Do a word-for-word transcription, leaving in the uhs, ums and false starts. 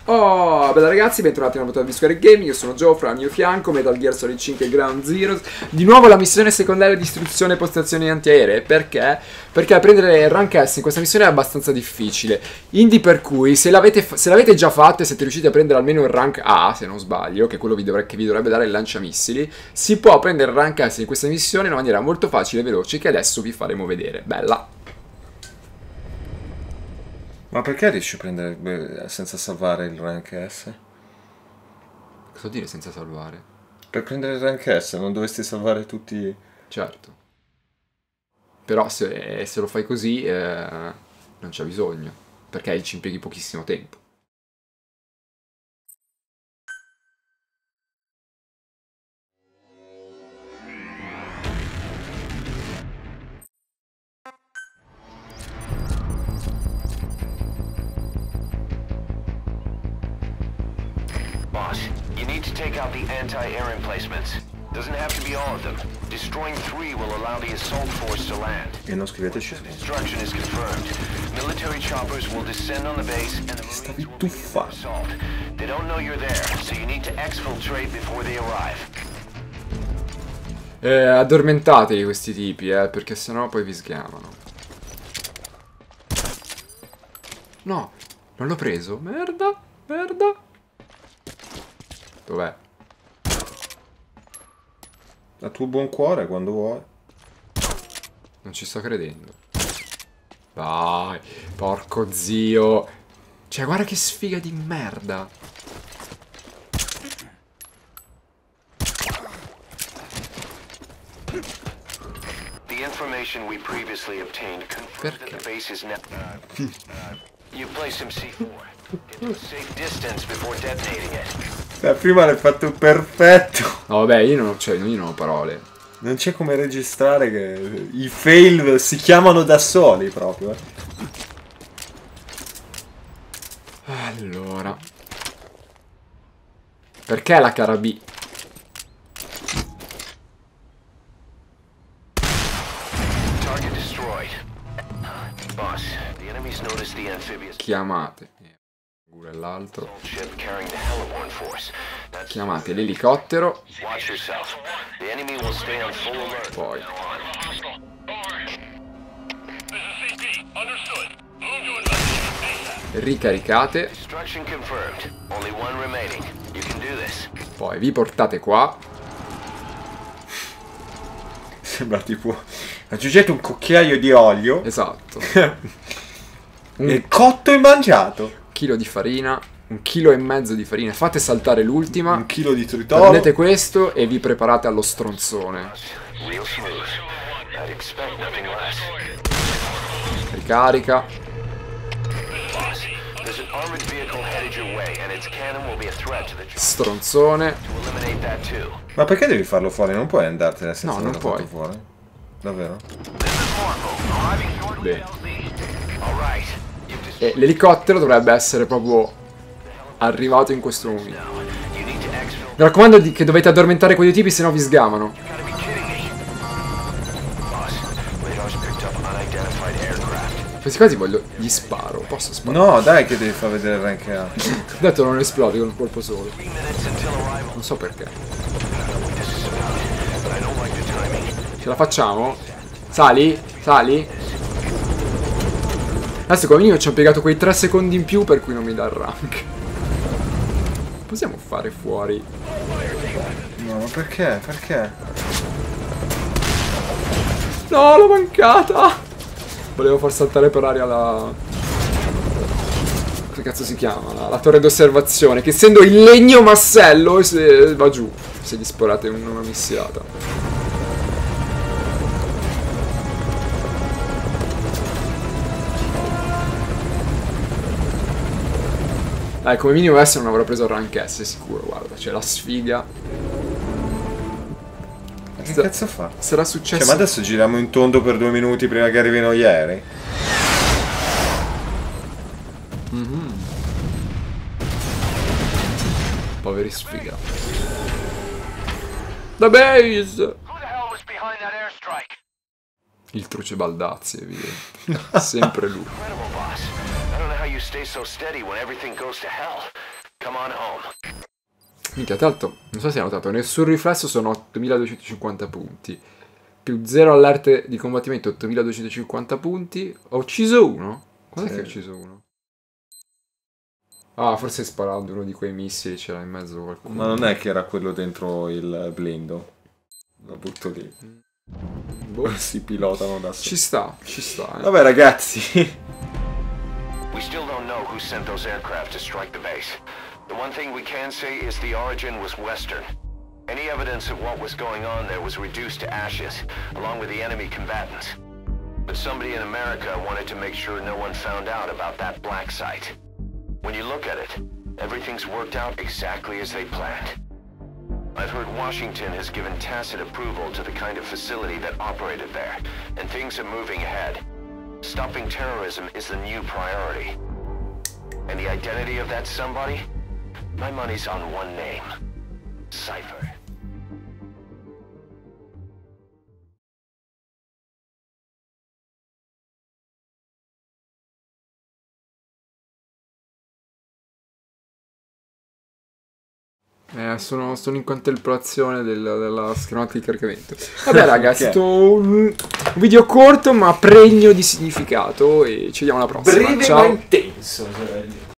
Oh, bella ragazzi, bentornati nella puntata di Square Gaming. Io sono Joe, fra al mio fianco Metal Gear Solid cinque Ground Zeroes. Di nuovo la missione secondaria di istruzione e postazioni antiaeree. Perché? Perché prendere il rank S in questa missione è abbastanza difficile. Indi per cui se l'avete già fatta e siete riusciti a prendere almeno il rank A, se non sbaglio, che è quello vi dovre che vi dovrebbe dare il lanciamissili, si può prendere il rank S in questa missione in una maniera molto facile e veloce, che adesso vi faremo vedere. Bella. Ma perché riesci a prendere beh, senza salvare il rank S? Cosa vuol dire senza salvare? Per prendere il rank S non dovresti salvare tutti... Certo. Però se, se lo fai così eh, non c'è bisogno, perché ci impieghi pochissimo tempo. Boss, you need to take out the anti-air emplacements. Doesn't have to be all of them. Destroying three will allow the assault force to land. E non scriveteci su. Destruction is confirmed. Military choppers will descend on the base and the Marines will begin their assault. They don't know you're there, so you need to exfiltrate before they arrive. Eh, addormentatevi questi tipi, eh, perché sennò poi vi sgamano. No, non l'ho preso. Merda, merda. Dov'è? A tuo buon cuore quando vuoi. Non ci sto credendo. Dai, porco zio. Cioè, guarda che sfiga di merda. The information we previously obtained confirmed that the base is now. You place him C four into a safe distance before detonating it. Eh, prima l'hai fatto perfetto. No, vabbè, io non ho, cioè, io non ho parole. Non c'è come registrare che i fail si chiamano da soli proprio. Eh. Allora. Perché la cara B? Target destroyed. Boss, the enemies noticed the amphibious Chiamate. Pure l'altro. ship carrying the Hellborn force. That's Chiamate l'elicottero. watch yourself. The enemy will stay on full alert. Poi. Ricaricate. Destruction confirmed. Only one remaining. You can do this. Poi vi portate qua. Sembra tipo... Aggiungete un cucchiaio di olio. Esatto. E cotto e mangiato. Un chilo di farina. Un chilo e mezzo di farina. Fate saltare l'ultima. Un chilo di tritolo. Prendete questo e vi preparate allo stronzone. Real smooth. I'd expect nothing less. Ricarica. Boss, there's an armored vehicle headed your way, and its cannon will be a threat to the troops. Stronzone. To eliminate that too. Ma perché devi farlo fuori? Non puoi andartene senza No, non averlo fatto puoi. fuori. Davvero? Bene. All right. You've just E l'elicottero dovrebbe essere proprio arrivato in questo momento. you need to exfil. Mi raccomando di che dovete addormentare quei tipi, se no vi sgamano. Gotta be kidding me. Boss, radar's picked up unidentified aircraft. Questi quasi voglio... Gli sparo. Posso sparare? No, dai che devi far vedere il rank A. Ho detto non esplodi con un colpo solo. Three minutes until arrival. Non so perché. I don't know what this is about, but I don't like the timing. Ce la facciamo? Sali? Sali? Adesso come minimo ci ho piegato quei tre secondi in più per cui non mi dà il rank. Possiamo fare fuori? No, ma perché? Perché? No, l'ho mancata! Volevo far saltare per aria la... Come cazzo si chiama? La, la torre d'osservazione, che essendo in legno massello e se va giù se gli sparate una missiata. Dai, come minimo adesso non avrò preso il rank S, sicuro, guarda, c'è la sfiga. Ma che Sta- cazzo fa? Sarà successo... Cioè, ma adesso giriamo in tondo per due minuti prima che arrivino gli aerei? Poveri sfiga. The base! Who the hell was behind that airstrike? Il truce Baldazzi, evidente. Sempre lui. Incredible, boss. I don't know how you stay so steady when everything goes to hell. Come on home. Minchia, tra l'altro, non so se hai notato, nel sul riflesso sono ottomiladuecentocinquanta punti. Più zero all'arte di combattimento, ottomiladuecentocinquanta punti. Ho ucciso uno? Quando è Sì. che ho ucciso uno? Ah, forse sparando uno di quei missili c'era in mezzo qualcuno. Ma non è che era quello dentro il blindo. Lo butto lì. Boh. Si pilotano da soli. Ci sta, ci sta. Eh. Vabbè ragazzi. We still don't know who sent those aircraft to strike the base. The one thing we can say is the origin was Western. Any evidence of what was going on there was reduced to ashes, along with the enemy combatants. But somebody in America wanted to make sure no one found out about that black site. When you look at it, everything's worked out exactly as they planned. I've heard Washington has given tacit approval to the kind of facility that operated there, and things are moving ahead. Stopping terrorism is the new priority. And the identity of that somebody? My money's on one name. Cypher. Eh, sono, sono in contemplazione del- della schermata di caricamento. Vabbè raga, è Ok. stato un, un video corto ma pregno di significato e ci vediamo alla prossima. Ciao. intenso.